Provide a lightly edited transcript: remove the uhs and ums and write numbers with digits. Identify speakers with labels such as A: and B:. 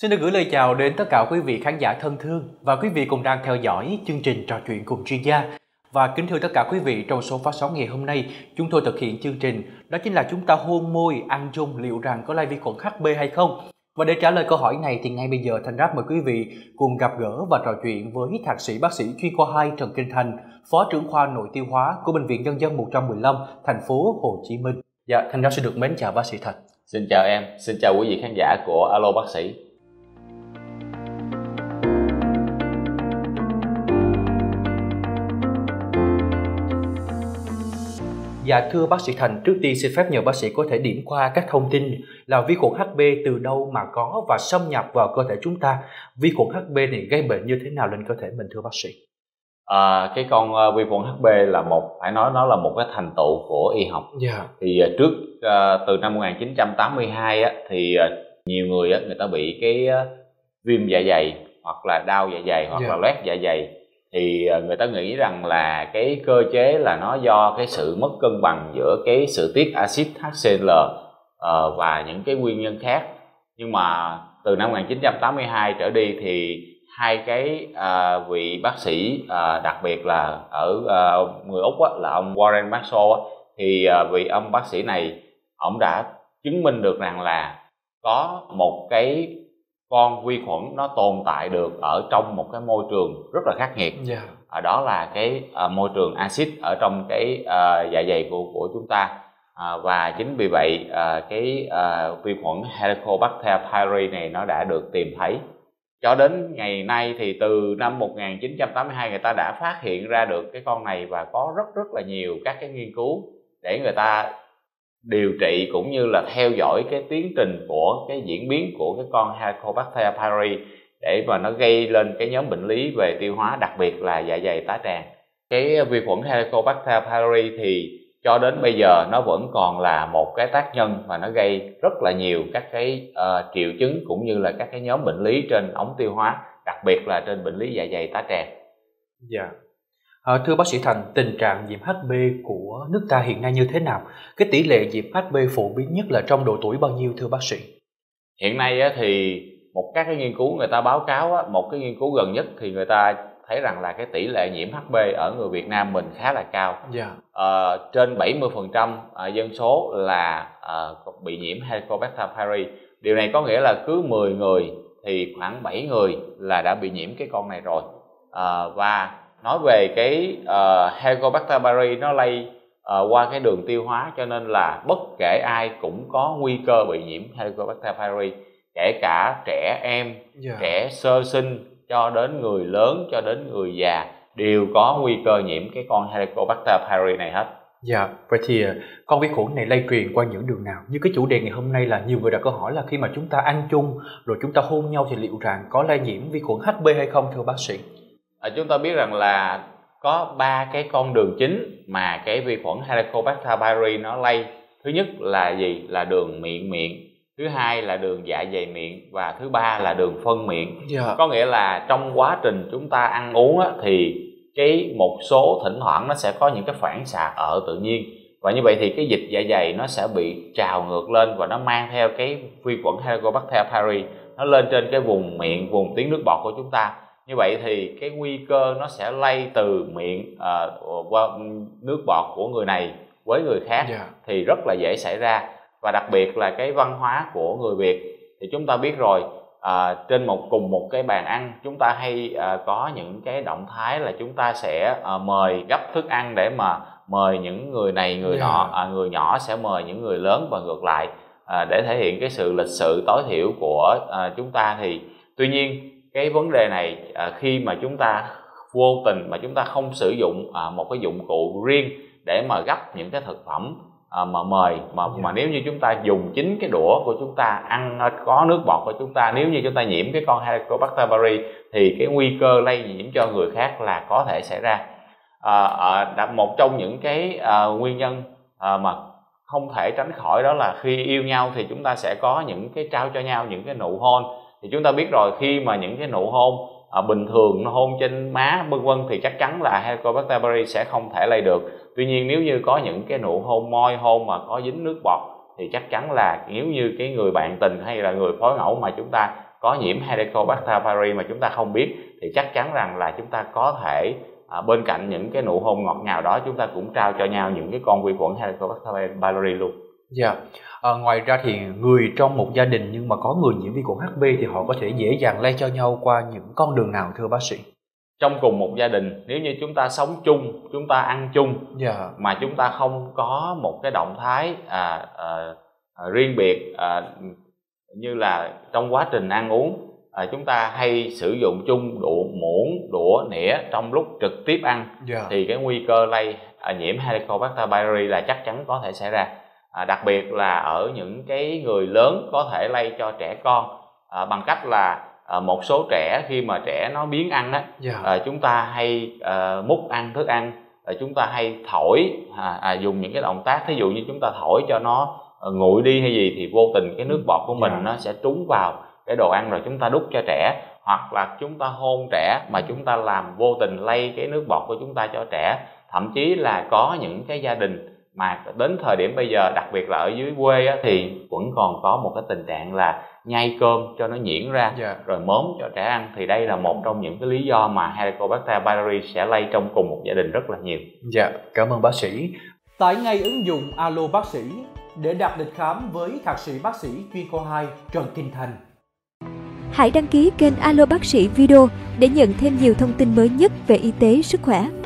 A: Xin được gửi lời chào đến tất cả quý vị khán giả thân thương và quý vị cùng đang theo dõi chương trình trò chuyện cùng chuyên gia. Và kính thưa tất cả quý vị, trong số phát sóng ngày hôm nay, chúng tôi thực hiện chương trình đó chính là chúng ta hôn môi, ăn chung liệu rằng có lây vi khuẩn HB hay không. Và để trả lời câu hỏi này thì ngay bây giờ Thành Ráp mời quý vị cùng gặp gỡ và trò chuyện với Thạc sĩ bác sĩ chuyên khoa 2 Trần Kinh Thành, Phó trưởng khoa nội tiêu hóa của Bệnh viện Nhân dân 115, thành phố Hồ Chí Minh. Dạ, Thành Ráp sẽ được mến chào bác sĩ Thành.
B: Xin chào em, xin chào quý vị khán giả của Alo Bác sĩ.
A: Dạ thưa bác sĩ Thành, trước tiên xin phép nhờ bác sĩ có thể điểm qua các thông tin là vi khuẩn HB từ đâu mà có và xâm nhập vào cơ thể chúng ta. Vi khuẩn HB này gây bệnh như thế nào lên cơ thể mình thưa bác sĩ?
B: Cái con vi khuẩn HB là phải nói nó là một cái thành tựu của y học. Thì từ năm 1982 thì nhiều người người ta bị cái viêm dạ dày hoặc là đau dạ dày hoặc là loét dạ dày. Thì người ta nghĩ rằng là cái cơ chế là nó do cái sự mất cân bằng giữa cái sự tiết axit HCl và những cái nguyên nhân khác. Nhưng mà từ năm 1982 trở đi thì hai cái vị bác sĩ đặc biệt là ở người Úc là ông Warren Marshall thì vị ông bác sĩ này ông đã chứng minh được rằng là có một cái con vi khuẩn nó tồn tại được ở trong một cái môi trường rất là khắc nghiệt. Đó là cái môi trường axit ở trong cái dạ dày của chúng ta. Và chính vì vậy cái vi khuẩn Helicobacter pylori này nó đã được tìm thấy. Cho đến ngày nay thì từ năm 1982 người ta đã phát hiện ra được cái con này và có rất là nhiều các cái nghiên cứu để người ta điều trị cũng như là theo dõi cái tiến trình của cái diễn biến của cái con Helicobacter pylori để mà nó gây lên cái nhóm bệnh lý về tiêu hóa, đặc biệt là dạ dày tá tràng. Cái vi khuẩn Helicobacter pylori thì cho đến bây giờ nó vẫn còn là một cái tác nhân và nó gây rất là nhiều các cái triệu chứng cũng như là các cái nhóm bệnh lý trên ống tiêu hóa, đặc biệt là trên bệnh lý dạ dày tá tràng.
A: Thưa bác sĩ Thành, tình trạng nhiễm HB của nước ta hiện nay như thế nào? Cái tỷ lệ nhiễm HB phổ biến nhất là trong độ tuổi bao nhiêu thưa bác sĩ?
B: Hiện nay thì các cái nghiên cứu người ta báo cáo, một cái nghiên cứu gần nhất thì người ta thấy rằng là cái tỷ lệ nhiễm HB ở người Việt Nam mình khá là cao. Trên 70% dân số là bị nhiễm Helicobacter pylori. Điều này có nghĩa là cứ 10 người thì khoảng 7 người là đã bị nhiễm cái con này rồi. Và nói về cái Helicobacter pylori nó lây qua cái đường tiêu hóa, cho nên là bất kể ai cũng có nguy cơ bị nhiễm Helicobacter pylori, kể cả trẻ em, trẻ sơ sinh cho đến người lớn cho đến người già đều có nguy cơ nhiễm cái con Helicobacter pylori này hết.
A: Vậy thì con vi khuẩn này lây truyền qua những đường nào? Như cái chủ đề ngày hôm nay là nhiều người đặt câu hỏi là khi mà chúng ta ăn chung rồi chúng ta hôn nhau thì liệu rằng có lây nhiễm vi khuẩn HB hay không thưa bác sĩ?
B: Chúng ta biết rằng là có 3 cái con đường chính mà cái vi khuẩn Helicobacter pylori nó lây. Thứ nhất là gì? Là đường miệng. Thứ hai là đường dạ dày miệng và thứ ba là đường phân miệng. Có nghĩa là trong quá trình chúng ta ăn uống thì cái một số thỉnh thoảng nó sẽ có những cái phản xạ ở tự nhiên, và như vậy thì cái dịch dạ dày nó sẽ bị trào ngược lên và nó mang theo cái vi khuẩn Helicobacter pylori nó lên trên cái vùng miệng, vùng tuyến nước bọt của chúng ta. Như vậy thì cái nguy cơ nó sẽ lây từ miệng qua nước bọt của người này với người khác thì rất là dễ xảy ra. Và đặc biệt là cái văn hóa của người Việt thì chúng ta biết rồi, trên cùng một cái bàn ăn chúng ta hay có những cái động thái là chúng ta sẽ mời gấp thức ăn để mà mời những người này người nọ, người nhỏ sẽ mời những người lớn và ngược lại, để thể hiện cái sự lịch sự tối thiểu của chúng ta. Thì tuy nhiên cái vấn đề này khi mà chúng ta vô tình mà chúng ta không sử dụng một cái dụng cụ riêng để mà gấp những cái thực phẩm mà mời mà nếu như chúng ta dùng chính cái đũa của chúng ta ăn có nước bọt của chúng ta, nếu như chúng ta nhiễm cái con Helicobacter pylori thì cái nguy cơ lây nhiễm cho người khác là có thể xảy ra. Một trong những cái nguyên nhân mà không thể tránh khỏi đó là khi yêu nhau thì chúng ta sẽ có những cái trao cho nhau những cái nụ hôn. Thì chúng ta biết rồi, khi mà những cái nụ hôn bình thường, hôn trên má vân vân thì chắc chắn là Helicobacter pylori sẽ không thể lây được. Tuy nhiên nếu như có những cái nụ hôn môi hôn mà có dính nước bọt thì chắc chắn là nếu như cái người bạn tình hay là người phối ngẫu mà chúng ta có nhiễm Helicobacter pylori mà chúng ta không biết, thì chắc chắn rằng là chúng ta có thể bên cạnh những cái nụ hôn ngọt ngào đó, chúng ta cũng trao cho nhau những cái con vi khuẩn Helicobacter pylori luôn.
A: Dạ. Ngoài ra thì người trong một gia đình nhưng mà có người nhiễm vi khuẩn HB thì họ có thể dễ dàng lây cho nhau qua những con đường nào thưa bác sĩ?
B: Trong cùng một gia đình, nếu như chúng ta sống chung, chúng ta ăn chung, mà chúng ta không có một cái động thái riêng biệt, như là trong quá trình ăn uống chúng ta hay sử dụng chung muỗng, đũa, nĩa trong lúc trực tiếp ăn, thì cái nguy cơ lây nhiễm Helicobacter pylori là chắc chắn có thể xảy ra. Đặc biệt là ở những cái người lớn có thể lây cho trẻ con bằng cách là một số trẻ khi mà trẻ nó biếng ăn á, chúng ta hay múc ăn thức ăn, chúng ta hay thổi, dùng những cái động tác, thí dụ như chúng ta thổi cho nó nguội đi hay gì, thì vô tình cái nước bọt của mình nó sẽ trúng vào cái đồ ăn rồi chúng ta đút cho trẻ, hoặc là chúng ta hôn trẻ mà chúng ta làm vô tình lây cái nước bọt của chúng ta cho trẻ. Thậm chí là có những cái gia đình mà đến thời điểm bây giờ, đặc biệt là ở dưới quê á, thì vẫn còn có một cái tình trạng là nhai cơm cho nó nhuyễn ra rồi mớm cho trẻ ăn. Thì đây là một trong những cái lý do mà Helicobacter pylori sẽ lây trong cùng một gia đình rất là nhiều.
A: Dạ, cảm ơn bác sĩ. Tải ngay ứng dụng Alo Bác sĩ để đặt lịch khám với thạc sĩ bác sĩ chuyên khoa 2 Trần Kinh Thành.
C: Hãy đăng ký kênh Alo Bác sĩ Video để nhận thêm nhiều thông tin mới nhất về y tế, sức khỏe.